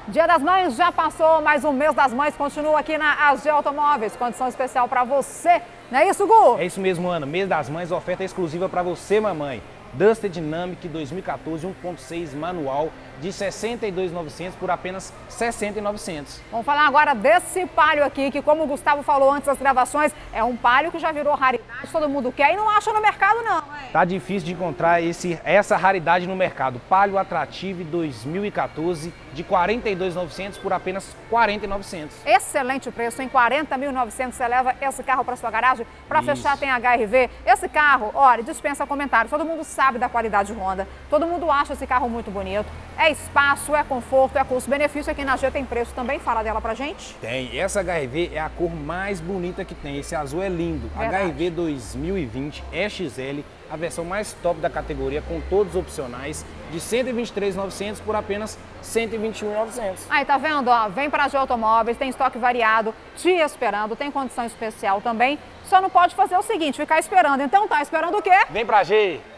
Dia das Mães já passou, mas o mês das mães continua aqui na AG Automóveis. Condição especial para você, não é isso, Gu? É isso mesmo, Ana. Mês das Mães, oferta exclusiva para você, mamãe. Duster Dynamic 2014 1.6 manual de R$ 62.900 por apenas R$ 60.900. Vamos falar agora desse Palio aqui, que como o Gustavo falou antes das gravações, é um Palio que já virou raridade, todo mundo quer e não acha no mercado não, hein? Tá difícil de encontrar essa raridade no mercado. Palio Attractive 2014 de R$ 42.900 por apenas R$ 40.900. Excelente preço, em R$ 40.900 você leva esse carro para sua garagem. Para fechar tem HRV. Esse carro, olha, dispensa comentários, todo mundo sabe da qualidade Honda, todo mundo acha esse carro muito bonito. É espaço, é conforto, é custo-benefício. Aqui na G tem preço também, fala dela pra gente. Tem, essa HRV é a cor mais bonita que tem, esse azul é lindo. Verdade. HRV 2020 XL, a versão mais top da categoria, com todos opcionais, de R$ 123.900 por apenas R$ 121.900. Aí, tá vendo? Ó, vem pra G Automóveis, tem estoque variado, te esperando, tem condição especial também. Só não pode fazer o seguinte, ficar esperando. Então tá, esperando o quê? Vem pra G!